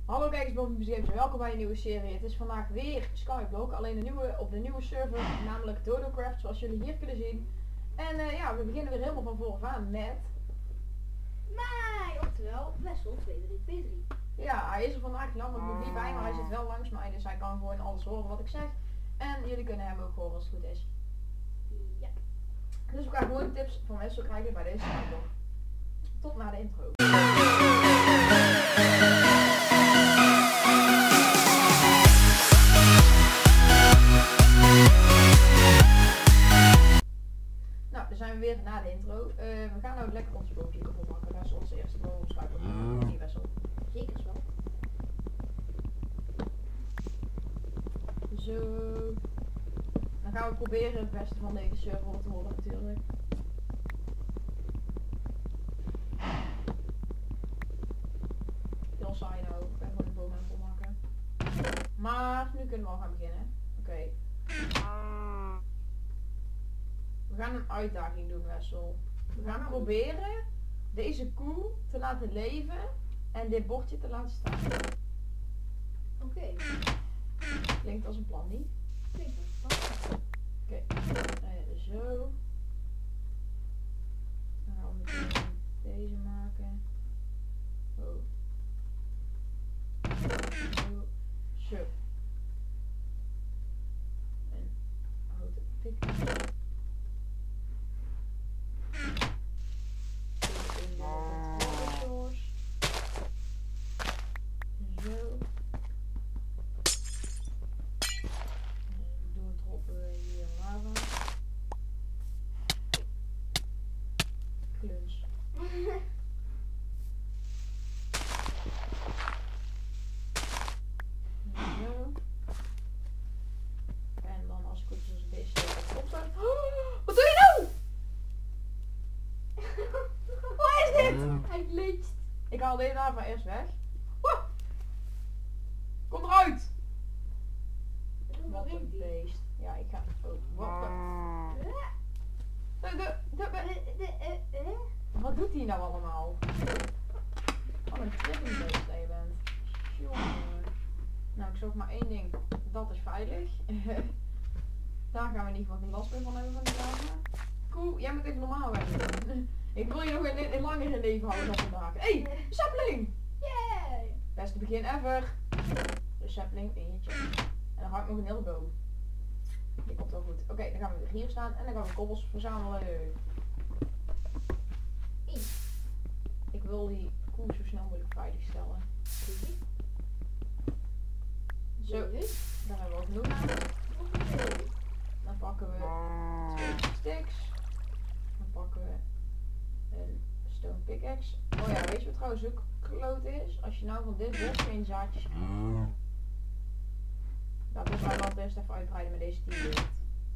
Hallo kijkers van Games, welkom bij een nieuwe serie. Het is vandaag weer Skyblock, alleen op de nieuwe server, namelijk Dodocraft, zoals jullie hier kunnen zien. En ja, we beginnen weer helemaal van vooraf met... mij, oftewel Wessel 2323. Ja, hij is er vandaag namelijk nog niet bij, maar hij zit wel langs mij, dus hij kan gewoon alles horen wat ik zeg. En jullie kunnen hem ook horen als het goed is. Ja. Dus we gaan gewoon tips van Wessel krijgen bij deze Skyblock. Tot na de intro. Nou, dan zijn we weer na de intro. We gaan nou lekker ons bootje erop maken. Dat is onze eerste Skyblock. Die Wessel. Zeker wel. Zo. Dan gaan we proberen het beste van deze server te horen natuurlijk. Heel saai nou. Ik ben gewoon de boom aan het volmaken. Maar nu kunnen we al gaan beginnen. Oké. We gaan een uitdaging doen, Wessel. We gaan proberen deze koe te laten leven en dit bordje te laten staan. Oké. Klinkt als een plan, niet? Klinkt wel. Oké. Zo. Dan gaan we meteen deze maken. Oh. Zo. Zo. En houten pik. Zo. Doen droppen we hier lava. Kluns. Zo. En dan als het goed is als deze steek opstaan. Oh, wat doe je nou? Wat is dit? Hij glitcht. Ik haal deze lava eerst weg. Woe! Kom eruit! Wat een beest. Ja, ik ga... Oh, wat? Wat doet hij nou allemaal? Wat een tripping beest dat je bent. Jongen. Nou, ik zorg maar één ding. Dat is veilig. Daar gaan we in ieder geval geen last meer van hebben van die lava. Koe, jij moet even normaal werken. Ik wil je nog een langer in leven houden dan vandaag. Hé, hey, sapling! Yay! Beste begin ever. De sapling in je chest. En dan ga ik nog een hele boom. Die komt wel goed. Oké, dan gaan we weer hier staan en dan gaan we kobbels verzamelen. Ik wil die koe zo snel mogelijk veilig stellen. Zo, daar hebben we ook genoeg aan. Dan pakken we 2 sticks. Dan pakken we een stone pickaxe. Oh ja, weet je wat trouwens ook kloot is? Als je nou van dit bos geen zaadjes krijgt. Laten we het eiland best even uitbreiden met deze teambeeld.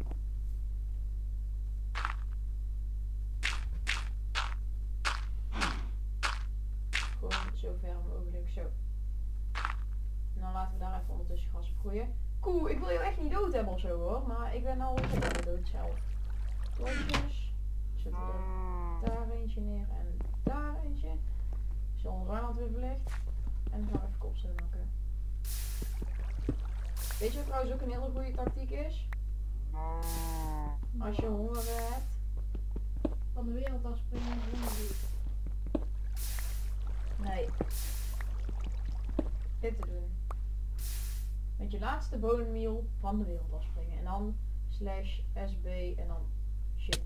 Gewoon zo ver mogelijk, zo. En dan laten we daar even ondertussen gas op groeien. Koe, ik wil je echt niet dood hebben of zo hoor, maar ik ben al dood zelf. Klotjes. Zetten we daar eentje neer en daar eentje. Zo ons eiland weer verlicht. En dan gaan we even kopstenen maken. Weet je wat trouwens ook een hele goede tactiek is? Als je honger hebt. Van de wereld afspringen zonder doet. Nee. Dit te doen. Met je laatste bone meal van de wereld afspringen. En dan slash SB en dan shit.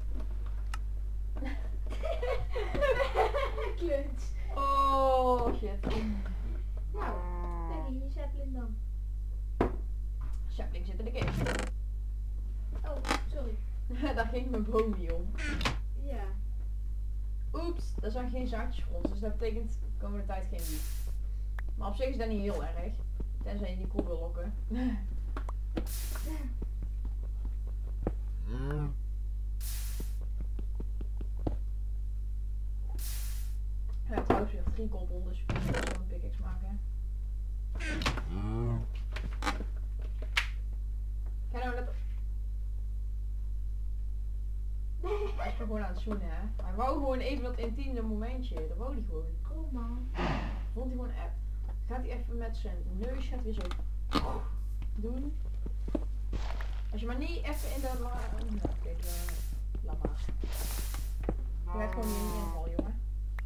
Kluns. Oh shit. Nou, denk je sapling dan. Sapling zit in de kist. Oh, sorry. Daar ging mijn bone meal. Ja. Oeps, er zijn geen zaadjes voor ons, dus dat betekent de komende tijd geen wiet. Maar op zich is dat niet heel erg. Tenzij je die koe wil lokken. Ja, trouwens weer 3 koppel, dus we kunnen zo een pickaxe maken. Kijk nou, let op. Hij is gewoon aan het zoenen, hè. Hij wou gewoon even dat intieme momentje. Dat wou hij gewoon. Oh man. Vond hij gewoon echt. gaat hij even met zijn neus gaat weer zo doen. Als je maar niet even in de nou, kijk, laat maar. Je gaat gewoon niet invallen, jongen.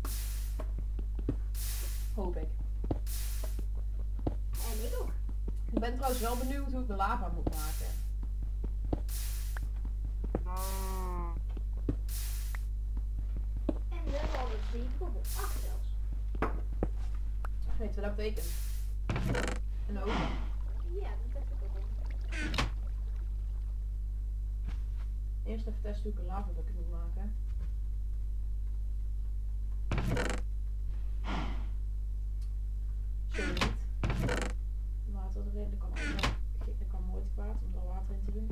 Hoop ik. En ik ook. Ik ben trouwens wel benieuwd hoe ik de lava moet maken. En we hebben al dus 7 koppel. 8 zelfs. Weet je wat dat betekent? Een oven. Ja, dat heb ik ook al. Eerst even testen hoe ik een lava bucket moet maken. Zo niet. Water erin, dat kan ook wel. Dat kan nooit kwaad om er water in te doen.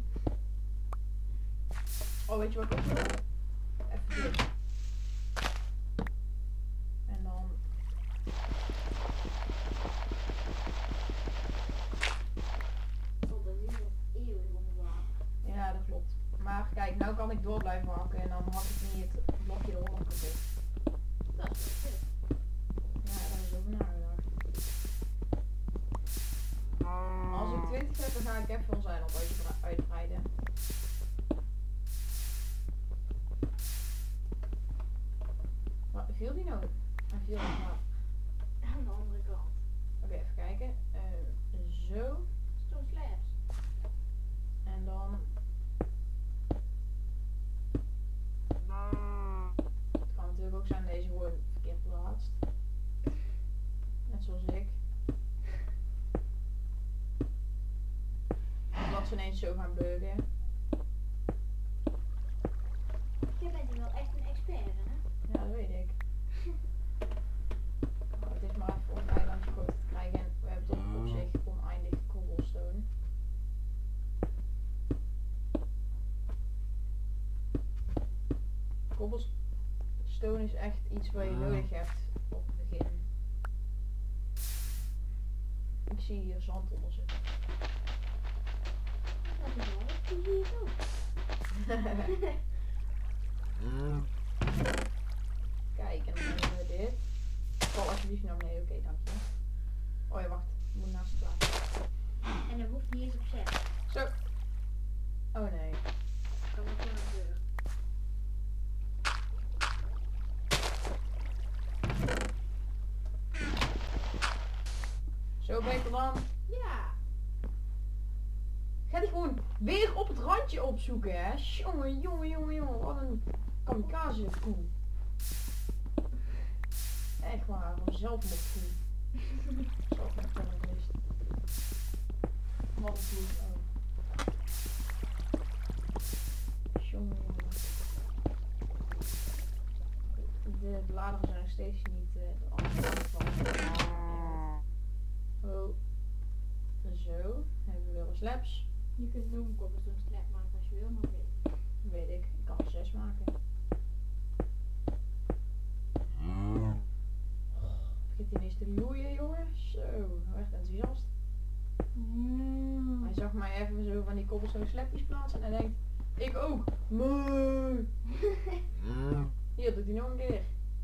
Oh, weet je wat ik ook wil? Even dit. En dan... Tot een uur of eeuwig onder water. Ja, dat klopt. Maar kijk, nou kan ik door blijven hakken en dan hak ik niet het blokje eronder kapot. Dat is wel goed. Ja, daar is over nagedacht. Als ik 20 heb, dan ga ik even ons eiland uitbreiden. Wat viel die nou? Hij viel nog maar. Aan de andere kant. Oké, even kijken. Zo. Zo'n slabs. En dan... Het kan natuurlijk ook zijn deze gewoon verkeerd plaatst. Net zoals ik. Dat ze ineens zo gaan buggen. Jij bent hier wel echt een expert in, hè? Ja, dat weet ik. Nou, het is maar even om het eilandje groot te krijgen. En we hebben toch op zich oneindig cobblestone. Cobblestone is echt iets wat je nodig hebt op het begin. Ik zie hier zand onder zitten. Dat is wel. Die zie ik ook. Kijk, en dan hebben we dit. Val alsjeblieft naar beneden, oké, dank je. Oh ja, wacht. Ik moet naast het water. En dat hoeft niet eens op 6. Zo. Oh nee. Kan ook gewoon gebeuren. Zo beter dan. Ja. Ga die gewoon weer op het randje opzoeken, hè? Jongen, jongen, jongen, jongen. Wat een kamikaze koe. Echt waar, een zelfmoordkoe. Zelfmoordterrorist. Wat een koe. Oh. Jongen, jongen. De bladeren zijn nog steeds niet de andere kant van. Oh. Zo. Hebben we weer een slabs. Je kunt noemen cobblestone slab maken als je wil, maar weet. Weet ik. Ik kan er 6 maken. Vergeet hij ineens te loeien, jongen. Zo. Hij werd enthousiast. Hij zag mij even zo van die cobblestone slabjes plaatsen en hij denkt, ik ook. Mooi. Hier, doet hij nog een keer.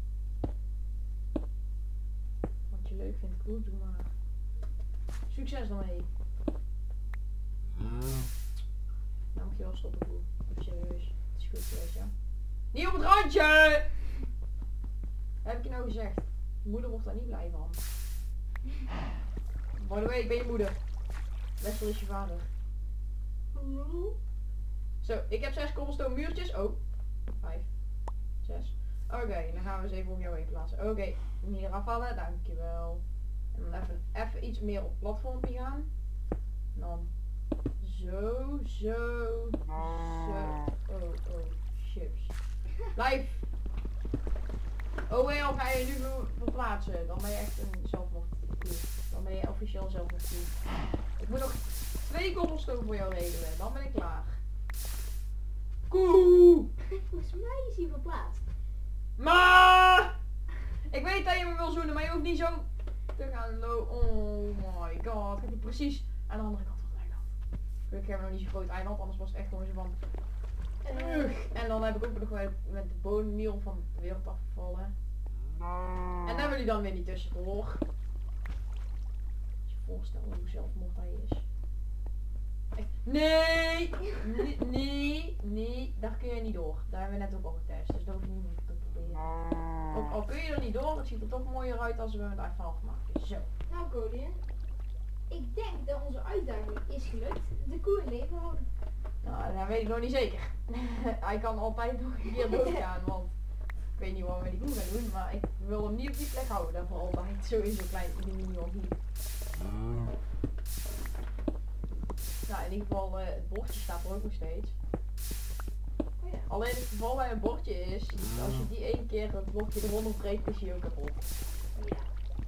Wat je leuk vindt, goed, doe maar. Succes ermee. Nou moet je wel stoppen, Koe. Even serieus. Het is goed geweest, ja. Niet op het randje! Wat heb ik je nou gezegd? Je moeder wordt daar niet blij van. By the way, ik ben je moeder. Wessel is je vader. Zo, ik heb 6 cobblestone muurtjes. Oh, 5, 6. Oké, dan gaan we eens even om jou heen plaatsen. Oké, hier afvallen, dankjewel. En dan even iets meer op het platformpje gaan. En dan zo, zo, zo. Oh, chips. Blijf! Oh, wel, ga je nu verplaatsen. Dan ben je echt een zelfmoordkoe. Dan ben je officieel zelfmoordkoe. Ik moet nog 2 cobblestone voor jou regelen. Dan ben ik klaar. Koe! Volgens mij is hij verplaatst. Maar! Ik weet dat je me wil zoenen, maar je hoeft niet zo te gaan lopen. Oh my god. Gaat hij precies aan de andere kant van het eiland. Gelukkig hebben we nog niet zo'n groot eiland, anders was het echt gewoon zo van... En dan heb ik ook nog wel met de bodemniel van de wereld afgevallen. En daar wil je dan weer niet tussendoor. voorstellen hoe zelfmoord hij is. Echt, nee! Nee, daar kun je niet door. Daar hebben we net ook al getest, dus dat hoef je niet te proberen. Ook al kun je er niet door, het ziet er toch mooier uit als we het even afmaken. Zo. Nou, Colin. Ik denk dat onze uitdaging is gelukt. De koe in leven houden. Nou, dat weet ik nog niet zeker. Hij kan altijd nog een keer doodgaan, want ik weet niet wat we met die koe gaan doen, maar ik wil hem niet op die plek houden, dat voor altijd. Zo in zo'n klein mini-organie. Nou, in ieder geval, het bordje staat er ook nog steeds. Oh ja. Alleen het geval bij een bordje is, als je die één keer het bordje eronder breekt, is hij ook kapot. Oh ja.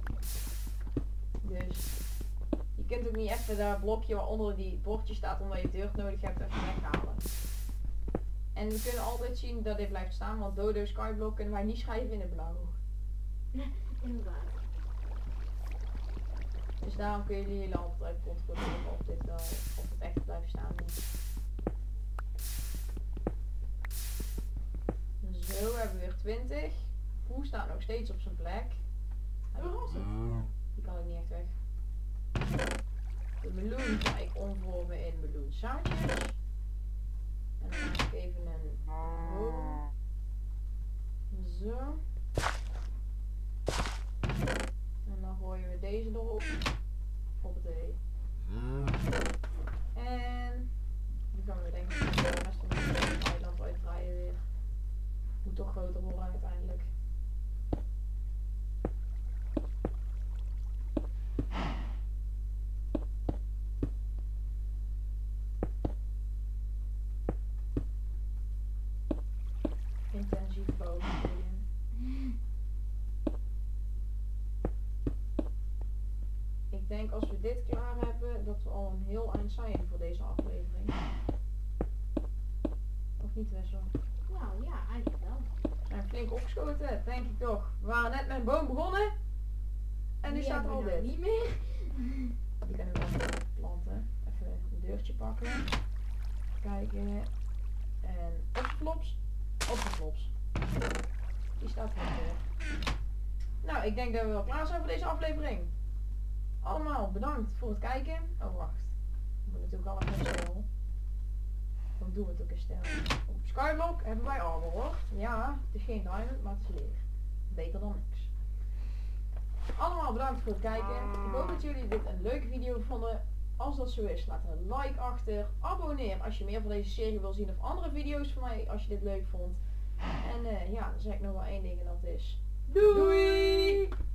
Dus je kunt ook niet even dat blokje waaronder die bordje staat, omdat je deur nodig hebt, even weghalen. En we kunnen altijd zien dat dit blijft staan, want Dodo Skyblock kunnen wij niet schrijven in het blauw. Inderdaad. Dus daarom kun je die hele hand uit controleren of dit wel, of het echt blijft staan. Zo, hebben we weer 20. Poe staat nog steeds op zijn plek. Die kan ook niet echt weg. De meloen ga ik omvormen in meloenzaadjes. En dan ga ik even een boom. Zo. En dan gooien we deze erop. Hoppatee. En nu gaan we denk ik de rest van het eiland uitdraaien weer. Moet toch groter worden uiteindelijk. Intensief bouwen. Ik denk als we dit klaar hebben, dat we al een heel eind zijn voor deze aflevering. Of niet, Wessel? Nou ja, eigenlijk wel. We zijn flink opgeschoten, denk ik toch. We waren net met een boom begonnen. En nu Die staat er al hebben we nou dit. niet meer. Die kunnen we wel planten. Even een deurtje pakken. Kijken. En opgeflops. Opgeflops. Die staat er weer. Nou, ik denk dat we wel klaar zijn voor deze aflevering. Allemaal bedankt voor het kijken. Oh, wacht. Ik moet natuurlijk al even stellen. Dan doen we het ook in stijl. Op Skyblock hebben wij armor hoor. Ja, het is geen diamond, maar het is leer. Beter dan niks. Allemaal bedankt voor het kijken. Ik hoop dat jullie dit een leuke video vonden. Als dat zo is, laat een like achter. Abonneer als je meer van deze serie wil zien of andere video's van mij als je dit leuk vond. En ja, dan zeg ik nog wel één ding en dat is... Doei!